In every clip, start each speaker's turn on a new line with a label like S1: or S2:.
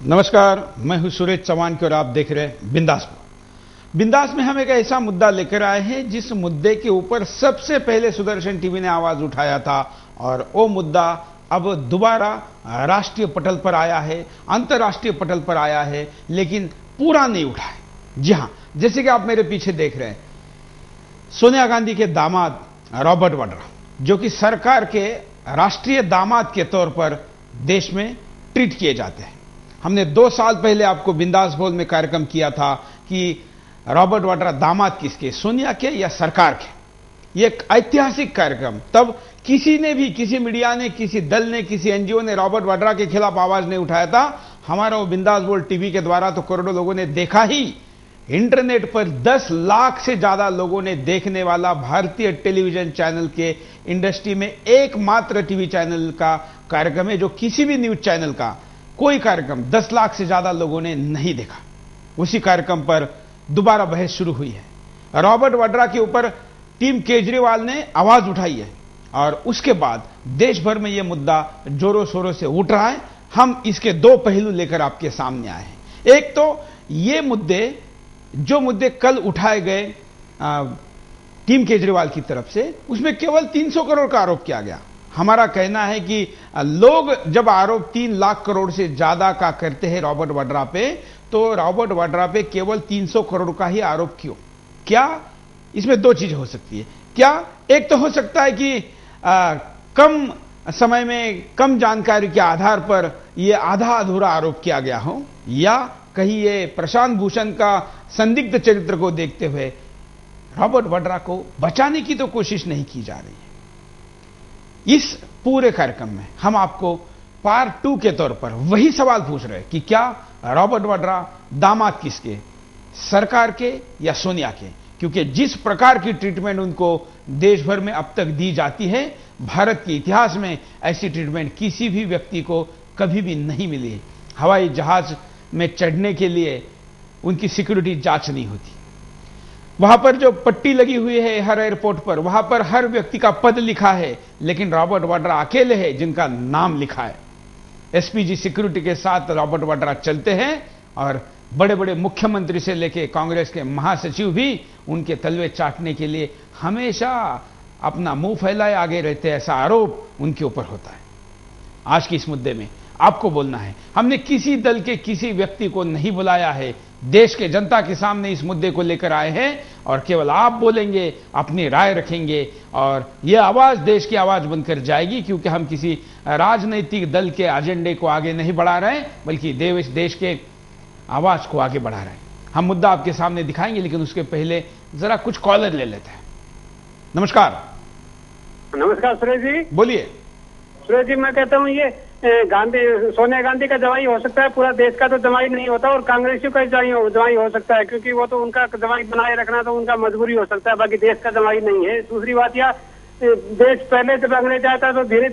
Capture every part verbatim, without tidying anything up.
S1: नमस्कार, मैं हूं सुरेश चौहान और आप देख रहे हैं बिंदास। बिंदास में हम एक ऐसा मुद्दा लेकर आए हैं जिस मुद्दे के ऊपर सबसे पहले सुदर्शन टीवी ने आवाज उठाया था और वो मुद्दा अब दोबारा राष्ट्रीय पटल पर आया है, अंतर्राष्ट्रीय पटल पर आया है, लेकिन पूरा नहीं उठा है। जी हां, जैसे कि आप मेरे पीछे देख रहे हैं, सोनिया गांधी के दामाद रॉबर्ट वाड्रा, जो कि सरकार के राष्ट्रीय दामाद के तौर पर देश में ट्रीट किए जाते हैं। हमने दो साल पहले आपको बिंदास बोल में कार्यक्रम किया था कि रॉबर्ट वाड्रा दामाद किसके, सोनिया के या सरकार के। यह एक ऐतिहासिक कार्यक्रम, तब किसी ने भी, किसी मीडिया ने, किसी दल ने, किसी एनजीओ ने रॉबर्ट वाड्रा के खिलाफ आवाज नहीं उठाया था। हमारा वो बिंदास बोल टीवी के द्वारा तो करोड़ों लोगों ने देखा ही। इंटरनेट पर दस लाख से ज्यादा लोगों ने देखने वाला भारतीय टेलीविजन चैनल के इंडस्ट्री में एकमात्र टीवी चैनल का कार्यक्रम है जो किसी भी न्यूज चैनल का कोई कार्यक्रम दस लाख से ज्यादा लोगों ने नहीं देखा। उसी कार्यक्रम पर दोबारा बहस शुरू हुई है। रॉबर्ट वाड्रा के ऊपर टीम केजरीवाल ने आवाज उठाई है और उसके बाद देश भर में यह मुद्दा जोरों शोरों से उठ रहा है। हम इसके दो पहलू लेकर आपके सामने आए हैं। एक तो ये मुद्दे, जो मुद्दे कल उठाए गए टीम केजरीवाल की तरफ से, उसमें केवल तीन सौ करोड़ का आरोप किया गया। हमारा कहना है कि लोग जब आरोप तीन लाख करोड़ से ज्यादा का करते हैं रॉबर्ट वाड्रा पे, तो रॉबर्ट वाड्रा पे केवल तीन सौ करोड़ का ही आरोप क्यों? क्या इसमें दो चीजें हो सकती है। क्या एक तो हो सकता है कि आ, कम समय में कम जानकारी के आधार पर यह आधा अधूरा आरोप किया गया हो, या कहीं ये प्रशांत भूषण का संदिग्ध चरित्र को देखते हुए रॉबर्ट वाड्रा को बचाने की तो कोशिश नहीं की जा रही है। इस पूरे कार्यक्रम में हम आपको पार्ट टू के तौर पर वही सवाल पूछ रहे हैं कि क्या रॉबर्ट वाड्रा दामाद किसके, सरकार के या सोनिया के? क्योंकि जिस प्रकार की ट्रीटमेंट उनको देश भर में अब तक दी जाती है, भारत के इतिहास में ऐसी ट्रीटमेंट किसी भी व्यक्ति को कभी भी नहीं मिली है। हवाई जहाज में चढ़ने के लिए उनकी सिक्योरिटी जांच नहीं होती। वहां पर जो पट्टी लगी हुई है हर एयरपोर्ट पर, वहां पर हर व्यक्ति का पद लिखा है, लेकिन रॉबर्ट वाड्रा अकेले हैं जिनका नाम लिखा है। एसपीजी सिक्योरिटी के साथ रॉबर्ट वाड्रा चलते हैं और बड़े बड़े मुख्यमंत्री से लेकर कांग्रेस के महासचिव भी उनके तलवे चाटने के लिए हमेशा अपना मुंह फैलाए आगे रहते हैं, ऐसा आरोप उनके ऊपर होता है। आज की इस मुद्दे में आपको बोलना है। हमने किसी दल के किसी व्यक्ति को नहीं बुलाया है, देश के जनता के सामने इस मुद्दे को लेकर आए हैं और केवल आप बोलेंगे, अपनी राय रखेंगे और यह आवाज देश की आवाज बनकर जाएगी, क्योंकि हम किसी राजनीतिक दल के एजेंडे को आगे नहीं बढ़ा रहे हैं, बल्कि देश देश के आवाज को आगे बढ़ा रहे हैं। हम मुद्दा आपके सामने दिखाएंगे, लेकिन उसके पहले जरा कुछ कॉलर ले लेते हैं। नमस्कार।
S2: नमस्कार सुरेश जी।
S1: बोलिए।
S2: सुरेश जी, मैं कहता हूँ ये गांधी, सोनिया गांधी का जवाई हो सकता है, पूरा देश का तो जवाई नहीं होता, और कांग्रेसियों का जवाई हो, जवाई हो सकता है, क्योंकि वो तो उनका जवाई बनाए रखना तो उनका मजबूरी हो सकता है, बाकी देश का जवाई नहीं है। दूसरी बात यह, देश पहले जब अंग्रेज आया था तो धीरे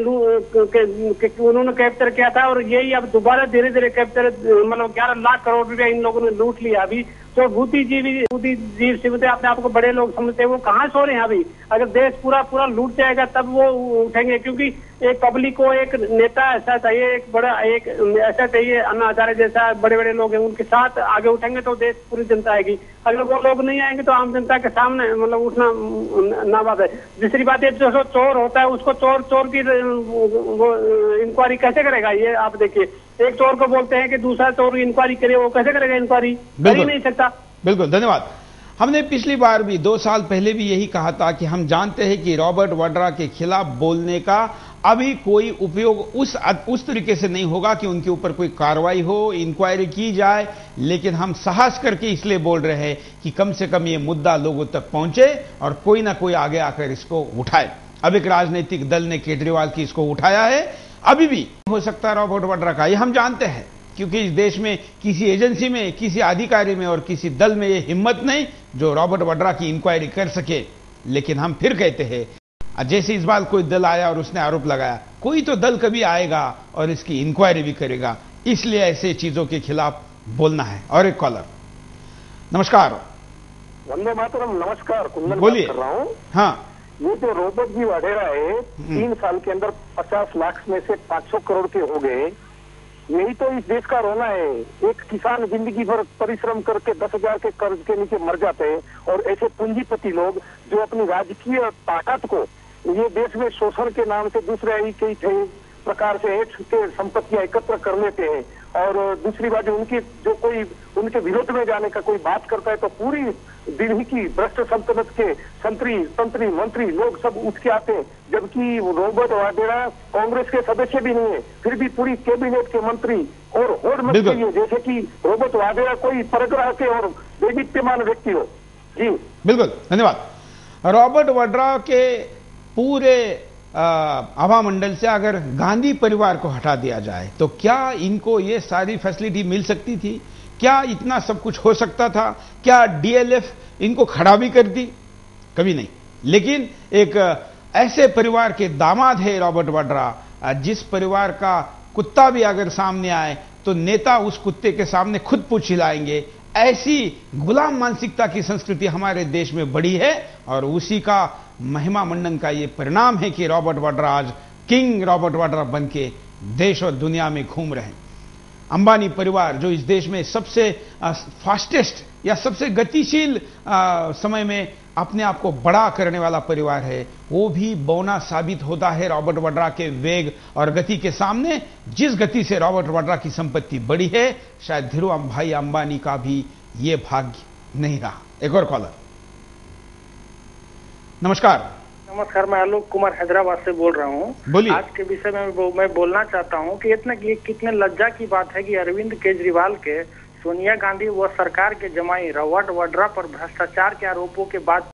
S2: धीरे उन्होंने कैप्चर किया था, और यही अब दोबारा धीरे धीरे कैप्चर, मतलब ग्यारह लाख करोड़ रुपया इन लोगों ने लूट लिया। अभी तो बुद्धिजीवी बुद्धिजीवी समझते अपने आप को बड़े लोग समझते हैं, वो कहाँ सो रहे हैं अभी? अगर देश पूरा पूरा लूट जाएगा तब वो उठेंगे, क्योंकि एक पब्लिक को एक नेता ऐसा चाहिए, एक बड़ा एक ऐसा चाहिए, अन्ना हजारे जैसा बड़े बड़े लोग हैं, उनके साथ आगे उठेंगे तो देश पूरी जनता आएगी। अगर वो लोग नहीं आएंगे तो आम जनता के सामने मतलब उठना ना बात है। दूसरी बात है, जो चोर होता है उसको चोर चोर की इंक्वायरी कैसे करेगा? ये आप देखिए, एक चोर को बोलते हैं कि दूसरा चोर इंक्वायरी करे, वो कैसे करेगा इंक्वायरी? कर ही नहीं सकता।
S1: बिल्कुल, धन्यवाद। हमने पिछली बार भी, दो साल पहले भी यही कहा था कि हम जानते हैं कि रॉबर्ट वाड्रा के खिलाफ बोलने का अभी कोई उपयोग उस उस तरीके से नहीं होगा कि उनके ऊपर कोई कार्रवाई हो, इंक्वायरी की जाए, लेकिन हम साहस करके इसलिए बोल रहे हैं कि कम से कम ये मुद्दा लोगों तक पहुंचे और कोई ना कोई आगे आकर इसको उठाए। अब एक राजनीतिक दल ने केजरीवाल की इसको उठाया है, अभी भी हो सकता है रॉबर्ट वाड्रा का, ये हम जानते हैं, क्योंकि इस देश में किसी एजेंसी में, किसी अधिकारी में और किसी दल में ये हिम्मत नहीं जो रॉबर्ट वाड्रा की इंक्वायरी कर सके। लेकिन हम फिर कहते हैं, जैसे इस बार कोई दल आया और उसने आरोप लगाया, कोई तो दल कभी आएगा और इसकी इंक्वायरी भी करेगा, इसलिए ऐसे चीजों के खिलाफ बोलना है। और एक कॉलर। नमस्कार।
S3: वंदे मातरम। नमस्कार, कुंदन
S1: बोलिए।
S3: कर रहा हूँ।
S1: हाँ,
S3: ये जो रॉबर्ट जी वाड्रा है, तीन साल के अंदर पचास लाख में से पाँच सौ करोड़ के हो गए, यही तो इस देश का रोना है। एक किसान जिंदगी भर परिश्रम करके दस हजार के कर्ज के नीचे मर जाते हैं, और ऐसे पूंजीपति लोग जो अपनी राजकीय ताकत को ये देश में शोषण के नाम से दूसरे ही कई कई प्रकार से एक के संपत्तियां एकत्र कर लेते हैं, और दूसरी बात उनकी जो कोई उनके विरोध में जाने का कोई बात करता है तो पूरी दिल्ली की भ्रष्ट सल्तनत के संतरी तंत्री मंत्री लोग सब उठ के आते हैं, जबकि रॉबर्ट वाड्रा कांग्रेस के सदस्य भी नहीं है, फिर भी पूरी कैबिनेट के मंत्री और होड़ मच गई है जैसे कि रॉबर्ट वाड्रा कोई परग्रह के और दैदीप्यमान व्यक्ति हो। जी
S1: बिल्कुल, धन्यवाद। रॉबर्ट वाड्रा के पूरे आभा मंडल से अगर गांधी परिवार को हटा दिया जाए तो क्या इनको ये सारी फैसिलिटी मिल सकती थी? क्या इतना सब कुछ हो सकता था? क्या डीएलएफ इनको खड़ा भी कर दी? कभी नहीं। लेकिन एक ऐसे परिवार के दामाद है रॉबर्ट वाड्रा, जिस परिवार का कुत्ता भी अगर सामने आए तो नेता उस कुत्ते के सामने खुद पूंछ हिलाएंगे। ऐसी गुलाम मानसिकता की संस्कृति हमारे देश में बढ़ी है, और उसी का महिमा मंडन का ये परिणाम है कि रॉबर्ट वाड्रा आज किंग रॉबर्ट वाड्रा बन के देश और दुनिया में घूम रहे हैं। अंबानी परिवार जो इस देश में सबसे फास्टेस्ट या सबसे गतिशील आ, समय में अपने आप को बड़ा करने वाला परिवार है, वो भी बौना साबित होता है रॉबर्ट वाड्रा के वेग और गति के सामने। जिस गति से रॉबर्ट वाड्रा की संपत्ति बढ़ी है, शायद धीरू भाई अंबानी का भी ये भाग्य नहीं रहा। एक और कॉलर। नमस्कार।
S4: नमस्कार, मैं आलोक कुमार हैदराबाद से बोल रहा हूँ।
S1: बोलिए।
S4: आज के विषय में मैं बोलना चाहता हूँ कि इतना कि कितने लज्जा की बात है कि अरविंद केजरीवाल के सोनिया गांधी व सरकार के जमाई रॉबर्ट वाड्रा पर भ्रष्टाचार के आरोपों के बाद